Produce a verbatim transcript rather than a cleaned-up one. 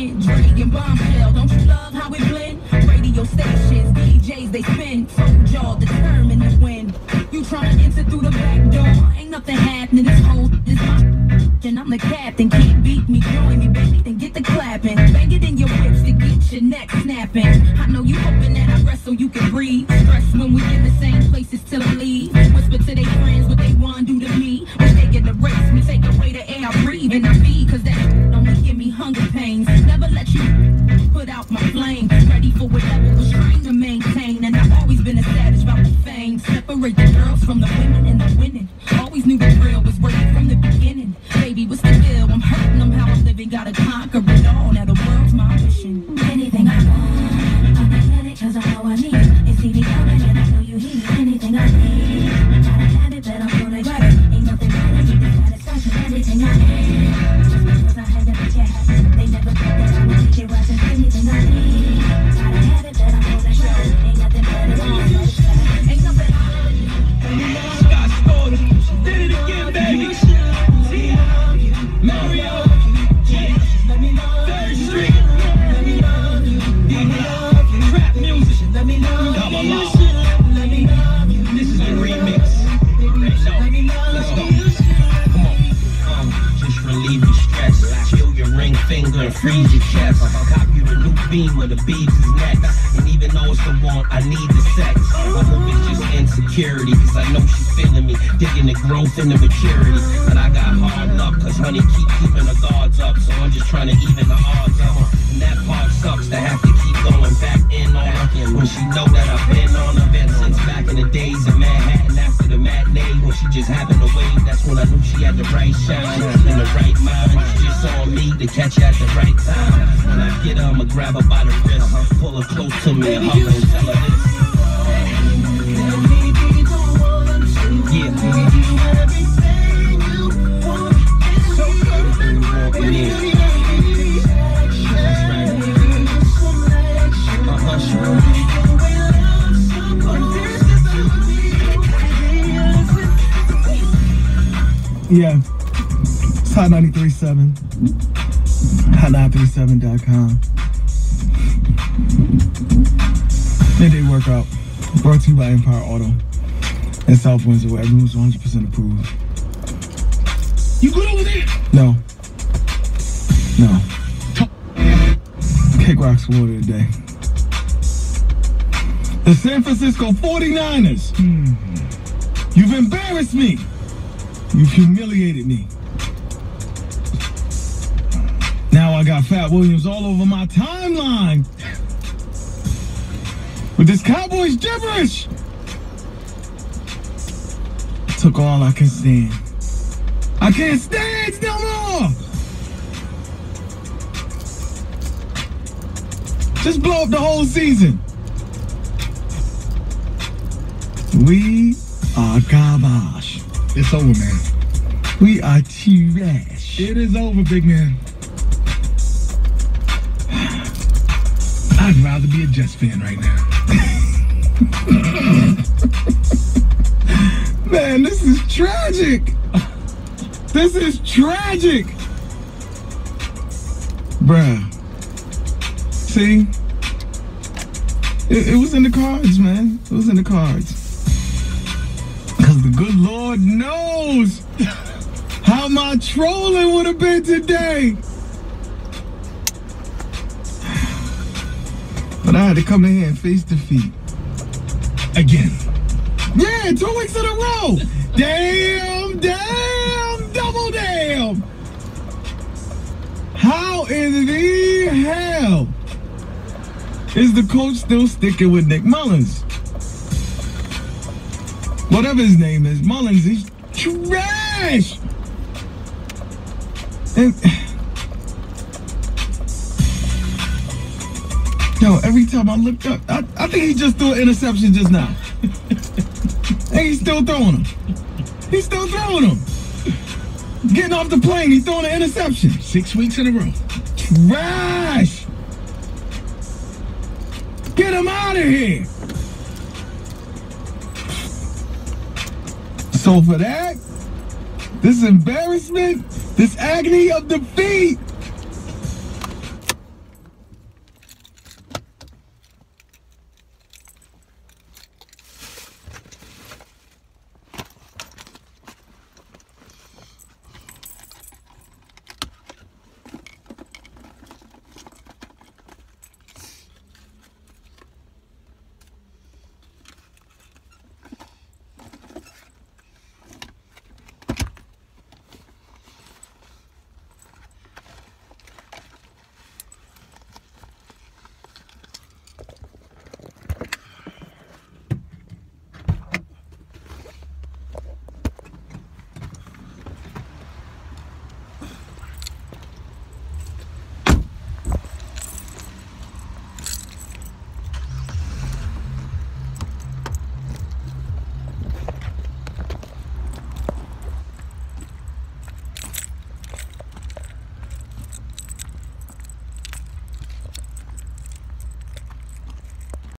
Ken, Drake, and Bombshell. Don't you love how we blend? Radio stations, D Js, they spin. Told y'all determined to win. You trying to enter through the back door? Ain't nothing happening. This whole is my and I'm the captain. Can't beat me, join me, baby. Then get the clapping. Bang it in your whips to get your neck snapping. I know you hoping that I rest so you can breathe. Stress when we in the same places till I leave. Whisper to their friends what they want do to me. Wish they could erase me, take away the air I breathe and I feed. Cause that only give me hunger pains. Never let you put out my flame. Ready for whatever was trying to maintain. And I've always been a savage about the fame. Separate the girls from the women and the winning. Always knew the real was working from the beginning. Baby, what's the deal? I'm hurting them how I'm living. Gotta conquer it all. Now the world's my mission. Anything I want, I'm magnetic cause I know I need it. It's C D coming and I know you need it. Anything I need, gotta have it, but I'm gonna grab it. Ain't nothing better than the satisfaction. Everything I am, just because I had to make it happen. They never thought that I would take it right. Anything I need, gotta have it, but I'm gonna grab it. Ain't nothing better than the satisfaction. Ain't nothing Scott Storm, did it again, baby. Mario, Third Street, trap music, double law. This is the remix. Let's go. Come on, um, just relieve your stress. Chill your ring finger and freeze your chest. Cop you a new beam where the beads is next. And even though it's the want, I need the sex. I hope it's just insecurity, cause I know she's feeling me. Digging the growth and the maturity. But I got hard luck, cause honey keep keeping her guards up. So I'm just trying to even the odds up. And that part sucks to have to keep going back in on her. When she know that I've been on her. Been since back in the days in Manhattan after the matinee. When she just having a wave, that's when I knew she had the right shine. And the right mind, it's just on me to catch her at the right time. When I get her, I'ma grab her by the wrist. Pull her close to me and hug her and tell her this. Yeah. Yeah, it's Hot ninety-three point seven, hot nine three seven dot com. Midday workout brought to you by Empire Auto and South Windsor, where everyone's one hundred percent approved. You good over there? No. No. Kick rocks water today. The San Francisco forty-niners. Hmm. You've embarrassed me. You've humiliated me. Now I got Fat Williams all over my timeline with this Cowboys gibberish. Took all I can stand. I can't stand no more. Just blow up the whole season. We are garbage. It's over, man. We are trash. It is over, big man. I'd rather be a Jets fan right now. Man, this is tragic. This is tragic. Bruh. See? It, it was in the cards, man. It was in the cards. Because the good Lord knows how my trolling would have been today. But I had to come in here and face defeat. Again. Yeah, two weeks in a row. Damn, damn, double damn. How in the hell is the coach still sticking with Nick Mullins? Whatever his name is, Mullins is trash. And yo, every time I looked up, I, I think he just threw an interception just now. And he's still throwing them. He's still throwing them. Getting off the plane, he's throwing an interception. Six weeks in a row. Trash. Get him out of here. So for that, this embarrassment, this agony of defeat,